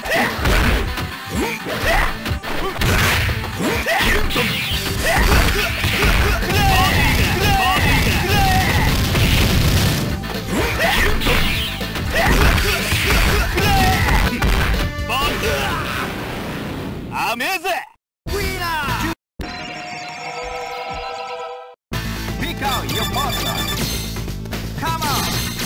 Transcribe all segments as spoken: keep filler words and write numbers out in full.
アメーゼ Pick out your partner. Come on.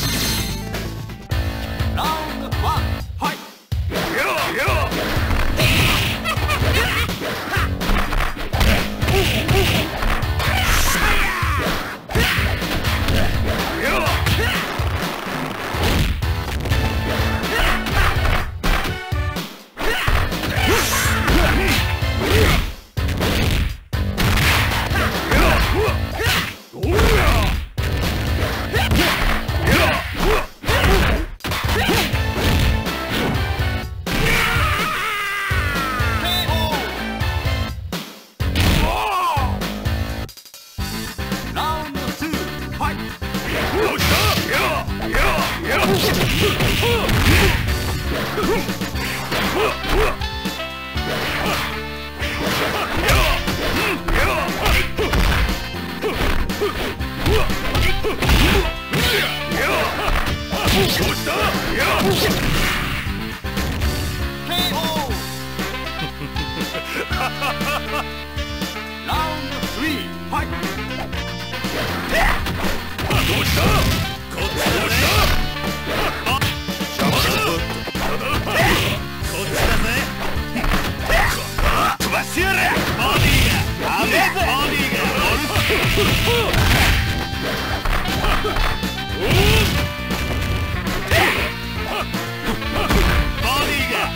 Round one. Fight. Yo, yo. Round three. Fight. どうしたこっちだぜ邪魔だこっちだぜ飛ばしてやれボディがアメーゼボディがオルボディが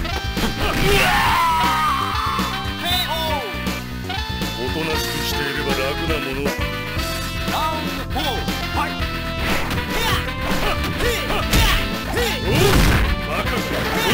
おとなしくしていれば楽なもの Round four. Fight. バカ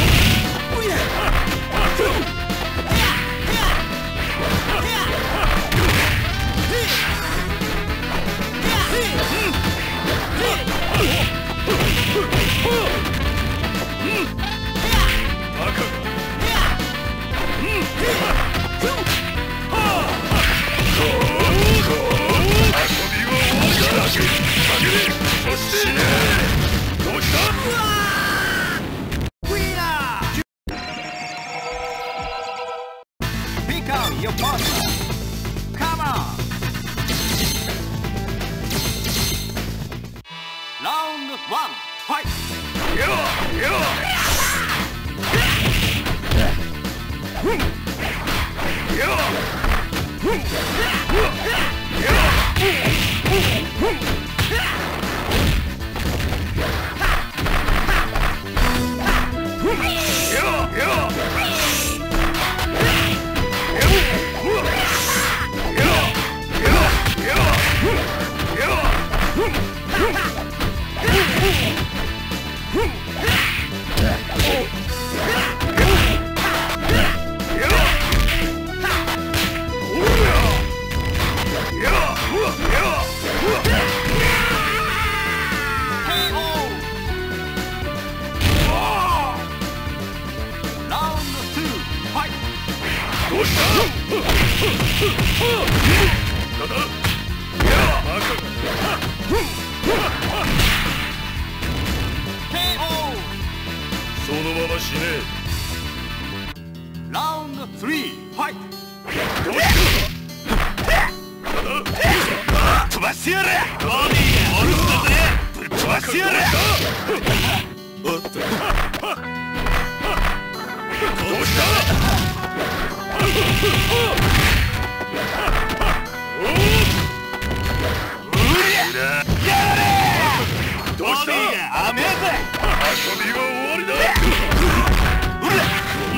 Pick out your partner. Come on. Round one. Fight. Yo, yo. Yo. Round three. Fight. 飛ばしてやれボディがオルフだぜぶっ飛ばしてやれおっとどうしたどうしたアメーゼ遊びは終わりだうれ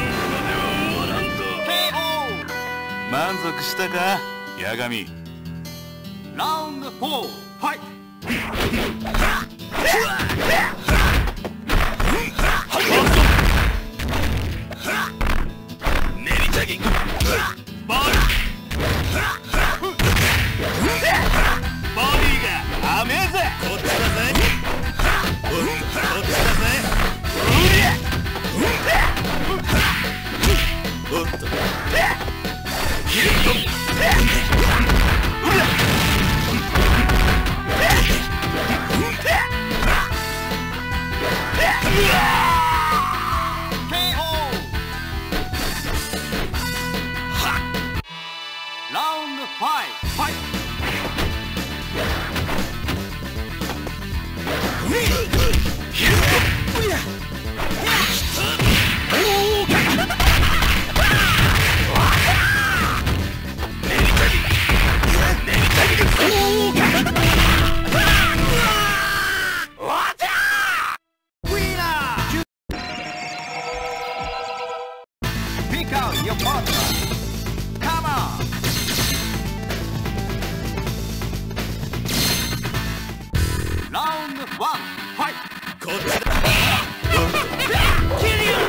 満足したか八神 Round four. Fight. 練りチャギンボールボディがアメーゼこっちだぜこっちだぜうりゃ your partner. Come on. Round one, fight. こっちだ。キリオ。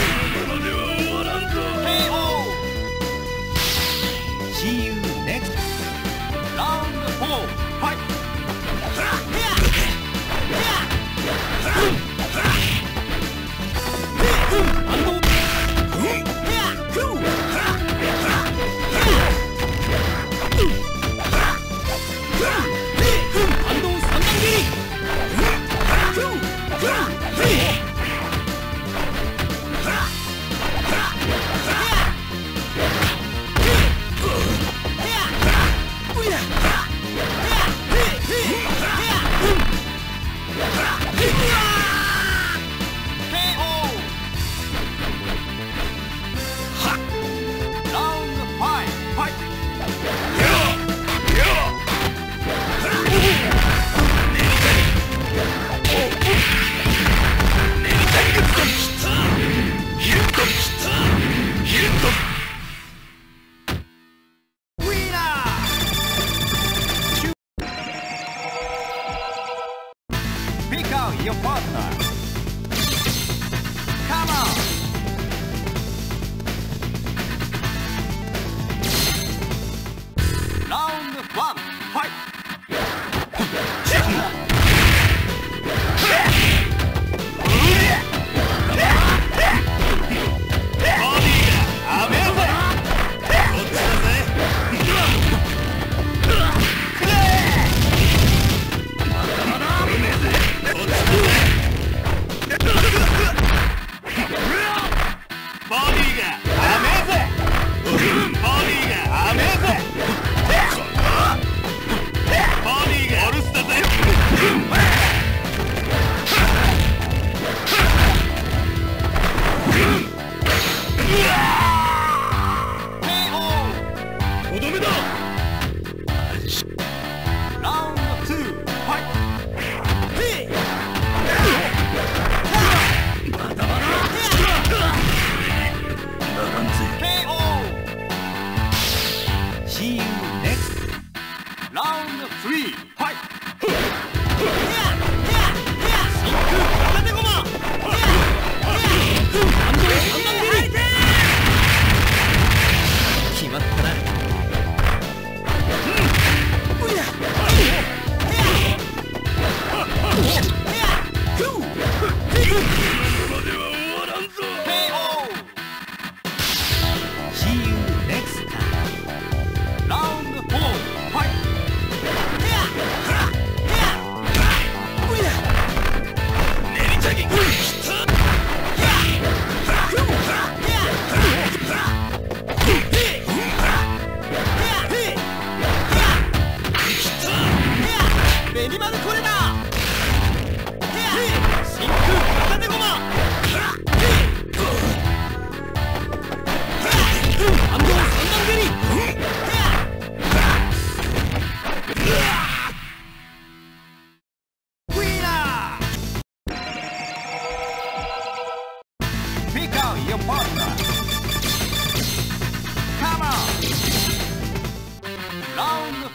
See you next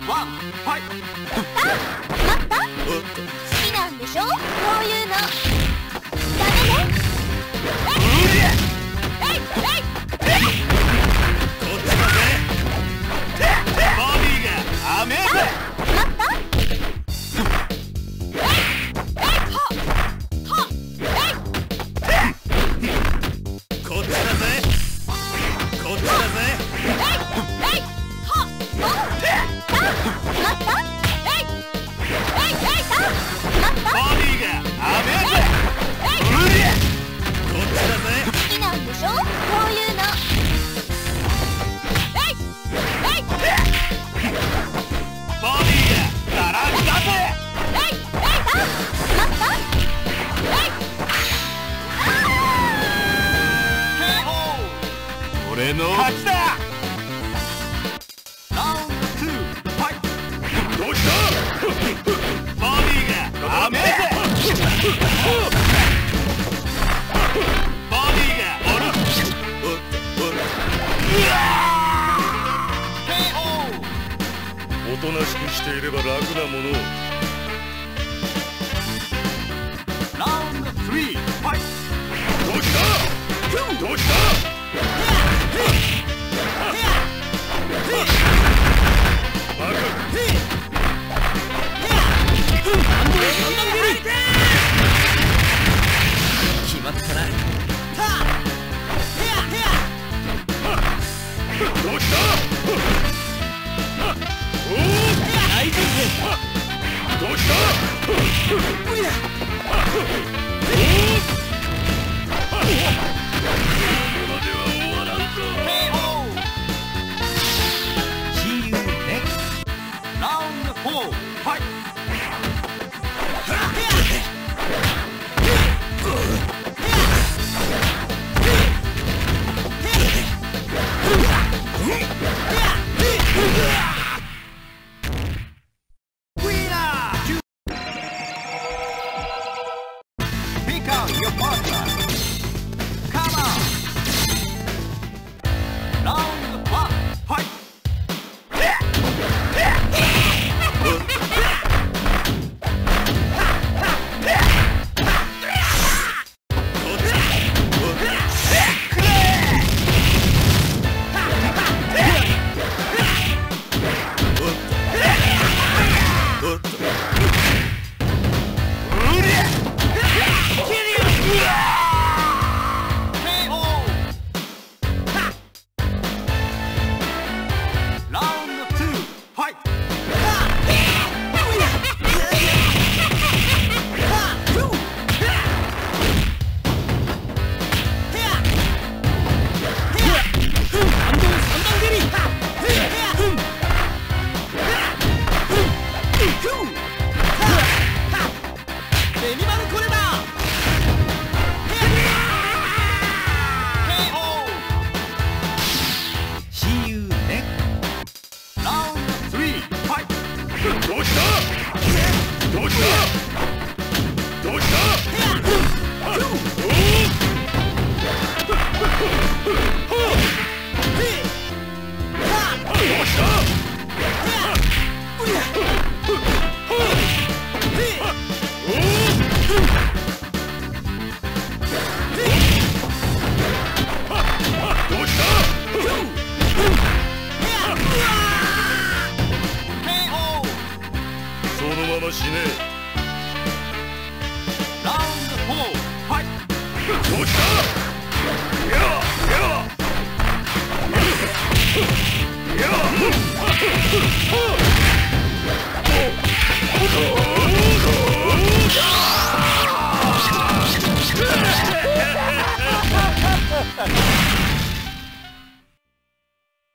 ワン、ファイト。 待った。好きなんでしょ、こういうの。ダメね。えいえいえい。 こっちだぜ。ボディが雨だ。 待った。 こっちだぜ。こっちだぜ。 えいえい。はっ。待った。えいえいえい。待った。 ボディが雨だ。こっちだぜ。 好きなんでしょ、こういうの。えいえい。 ボディが並んだぜ。 えいえい。待った。えい。 俺の勝ちだ。 ラウンドツー、ファイト。 どうした。ボディが雨だ。ボディがおる。おとなしくしていれば楽なもの。 ラウンドスリー、ファイト。 どうしたどうした。 決まったな。 どうした。 大丈夫。 どうした。までは終わらんぞ。 See you next. ラウンドフォー、ファイト。Pick out your partner. Come on. Round one, fight.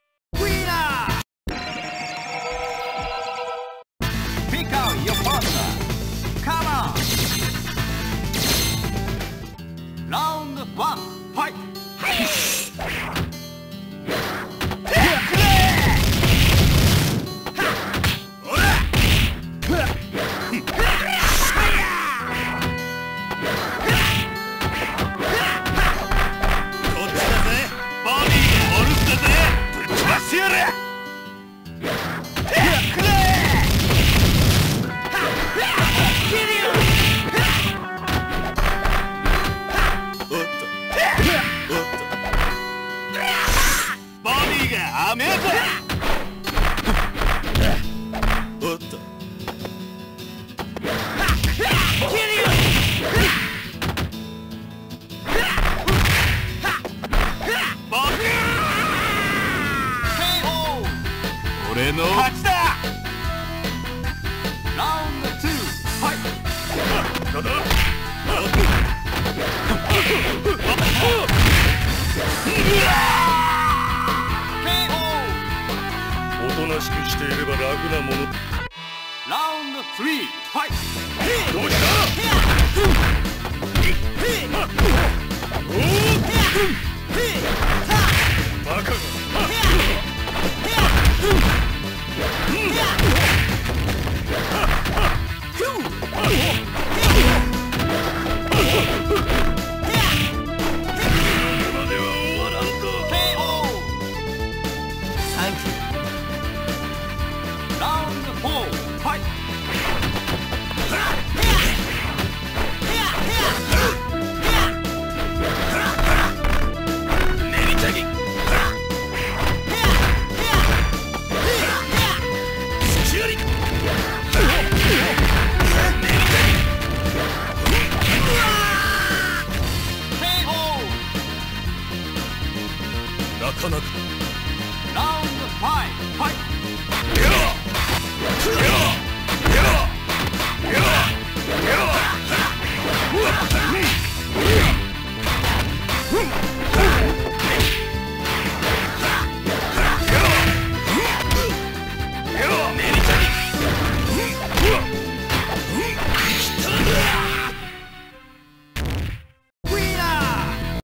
ピカオよパートナー俺の勝ちだ。 ラウンドツー、ファイト。 だだおとなしくしていれば楽なもの。 ラウンドスリー、ファイト。 どうしたバカがなかなか。 ラウンドファイブ、ファイト。